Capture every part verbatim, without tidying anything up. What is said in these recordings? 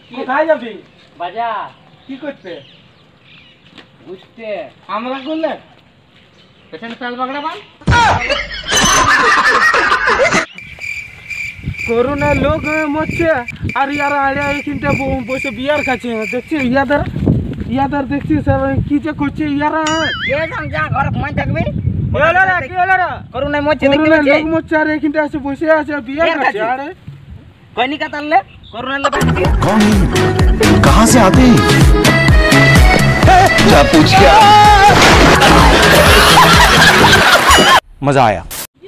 কোথায় যাবি? বাজার। কি করতে? বুঝতে আমরা করলে পেছনে চাল বাগড়া বান। করোনা লোক মরছে আর ইয়ারা আড়ে এইখানটা বসে বিয়ার খাচ্ছে। দেখছি ইয়াদের ইয়াদের দেখছি সব কি যে করছে ইয়ারা। যা ঘরে ঘুমাই থাকবি। করোনা মরছে লোক মরছে আর এইখানটা আছে বসে আছে বিয়ার খাচ্ছে। আরে কয়নি কাতাললে করোনা লে कौन कहां से आते हैं क्या पूछ क्या मजा आया।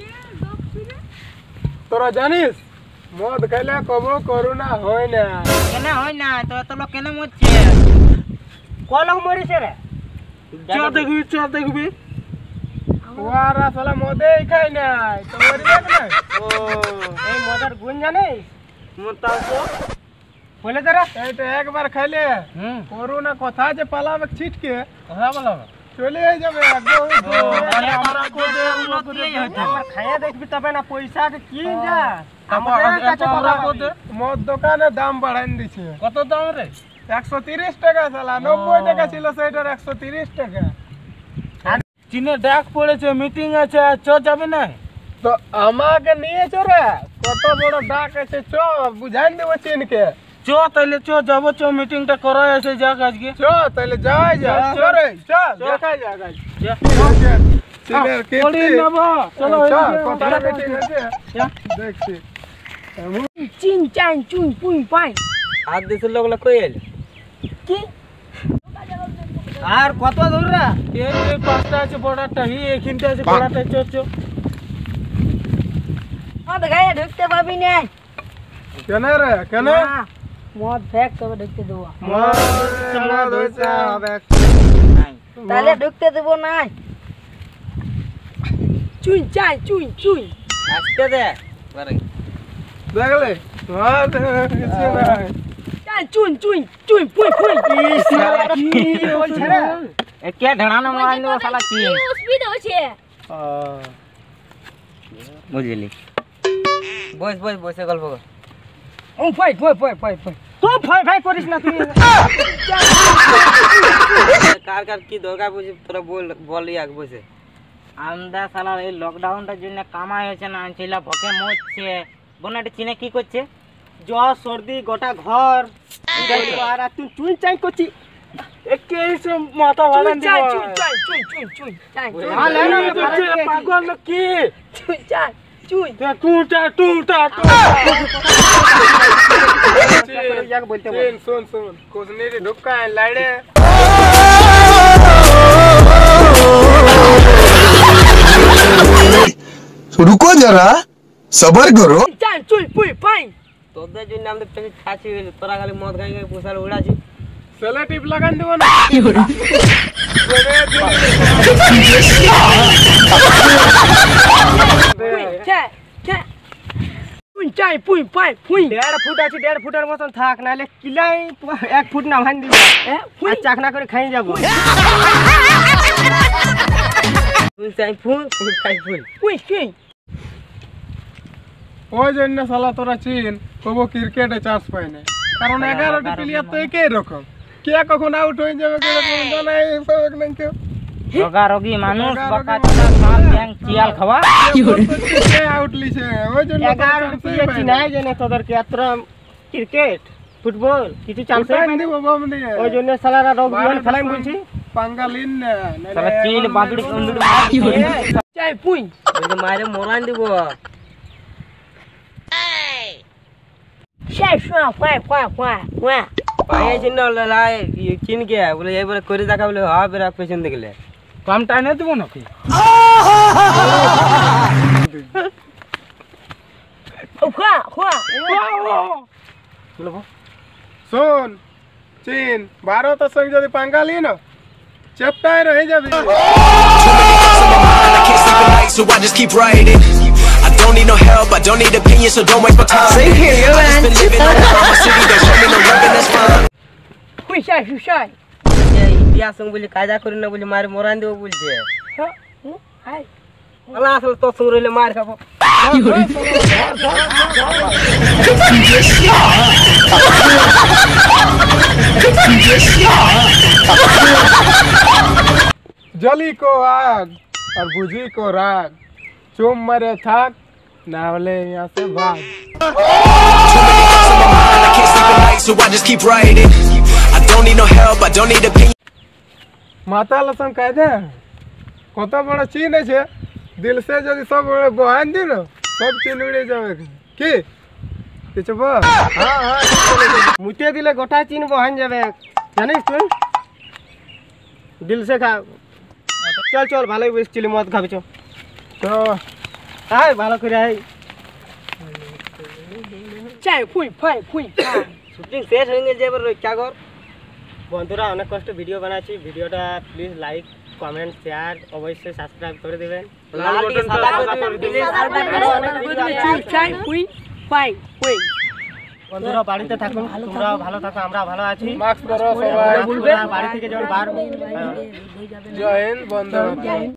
তোরা জানিস মদ খাইলে কবো করোনা হয় না। কেন হয় না? তো এত লোক কেন মরছে? কয় লোক মরেছে রে? চ দেখবি চ দেখবি ওরা শালা মদেই খায় নাই তো মরি যাবে না। ও এই মজার গুণ জানিস? মতাও তো বলে তোরা এইটা একবার খাইলে হুম করোনা কথা যে পালাবে ছিটকে কথা বলাবে চলে যাবে একদম। তাহলে আমরা আমরা কোদে আমরা উন্নতি কোদে হইতো। একবার খাইয়া দেখবি তবে না পয়সাকে কি যা আমাদের কাছে আমরা কথা কোদে মদ দোকানে দাম বাড়াই দিছে। কত দাম রে? একশো তিরিশ টাকা শালা নব্বই টাকা ছিল সেটার একশো তিরিশ টাকা। চীনে ডাক পড়েছে মিটিং আছে চ যাবে না? তো আমাকে নিয়ে চোরে কত বড় ডাক আছে চ বুঝাই দেবো চিনকে। চ তাইলে চ যাবো চ মিটিংটা করা আছে যাক আজকে চ তাহলে যাই যা চরে চল চ। দেখাই যাক আজ যা। চিনের পড়ি কীর্তি নেব চলো চল এদিকে। কথা বেটি আছে যা। দেখছি চিন চান চুন পুই পাই হাত দিছিল লোকলা কই এল কি আর কত দূর রা? এই এই পাঁচটা আছে বড়টা হি এইখানটা আছে বড়টা চ চ মদ গায়ে ঢুকতে পাবি না কেন রে কেন না, মদ ফেক তবে ঢুকতে দেবো মদ মদ হইছে দেখ তাহলে ঢুকতে দেবো না। চুই চাই চুই চুই আসতে দে বারে দেখলে মদ কিছু নাই চাই চুই চুই চুই পুই পুই কি বলছ রে এ কে ঢাড়ানো মাইল নো শালা কি স্পিড আছে বুঝলি বস বস বসে গল্প কর। ও ফাই ফাই ফাই ফাই ফাই তো ফাই ফাই করিস না তুই। কার কার কি দরকার বুঝি তোরা বল বলি আগ বসে আমরা শালা এই লকডাউনটার জন্য কামাই হচ্ছে না ছেলা ভকে মরছে বনাটা চিনে কি করছে জ্বর সর্দি গোটা ঘর আর তুই চুই চাই করছি একে এসে মাথা ভালো চুই চাই চুই চাই চুই চুই চুই চাই আলে না পাগল কি চুই চাই চুই টুটা টুটা याक बोलते सुन सुन सुन कुछ नहीं ढुक्का है लाड़े रुको जरा सबर करो। চাই চুই পুই পাই তোদের জন্য আমাদের পেছনে ছাছি তোরা খালি মদ খাই খাই পোষাল উড়াছি सेला टिप लगान देबो ना পুই চাই চাই পুই চাই পুই পাই পুই डेढ़ फुट আছে डेढ़ फुटर মতন থাক নালে কিলাই এক ফুট না ভাঙ দিবি এ পুই আর চাকনা করে খাই যাব ফুল চাই ফুল ফুল চাই ফুল পুই চুই ওই জন্য শালা তোরা চিন কবো ক্রিকেটে চান্স পায় না কারণ এগারোটি প্লেয়ার তো একই রকম কে কখন আউট হয়ে যাবে কে কখন জানাই পাবে না কেউ রোগা রোগী মানুষ বাকা চোদা সাপ ব্যাং চিয়াল খাওয়া কে আউট লিছে ওই জন্য এগারোটি প্লেয়ার চিনাই জানে তোদেরকে এত ক্রিকেট ফুটবল কিছু চান্স চান্স দিব বম দিয়ে ওই জন্য সালারা রোগ বিহান খেলাই বলছি পাঙ্গালিন না সালা চিল বাদুড়ি কুন্ডুড়ি মার চাই পুই বলে মারে মোরান দিব চাই শুয়া ফাই ফাই ফাই ফাই পায়ে চিহ্ন লাই চিন কে বলে এবারে করে দেখা বলে হ্যাঁ বেরা পেছন দেখলে কম টাইনে দিব নাকি ফাই ফাই শোন চীন ভারতের সঙ্গে যদি পাঙ্গালি না চেপটাই রয়ে যাবে I can't sleep at night, so I just keep writing. I don't need no help, I don't need opinions, so don't waste my time. Same here, yo, man. I just been living all around my city, don't show me no loving, that's fine. পুই চাই চাই India সঙ্গে বলে কায়দা করি না বলে মারে মোরান দিব বলছে হাই আল্লাহ আসলে তোর সঙ্গে রইলে মার খাবো जली को आग और बुझी को राग, चुम मरे थाक नावले यहाँ से भाग। I can't sleep at night, so I just keep writing. I don't need no help, I don't need opinion. माता लसन कह दे कत बड़ा चीन है दिल से यदि सब बहान दी ना सब चीन उड़े जावे की কিছু বল। হ্যাঁ হ্যাঁ মুতে দিলে গোটা চিন বহান যাবে জানিস তুই দিল সে খা চল চল ভালোই বসছিলি মদ খাবি চল তো আয় ভালো করে আয় চাই ফুই ফাই ফুই শুটিং শেষ হয়ে গেছে এবার क्या কর বন্ধুরা অনেক কষ্ট ভিডিও বানাচ্ছি ভিডিওটা প্লিজ লাইক কমেন্ট শেয়ার অবশ্যই সাবস্ক্রাইব করে দিবেন লাল বাটন সাদা করে দিবেন চাই ফুই ফাই ফুই বন্ধুরা বাড়িতে থাকুন তোমরাও ভালো থাকো আমরা ভালো আছি মাস্ক পরো সবাই তোমরা বাড়ি থেকে যখন বার জয় হিন্দ বন্ধু।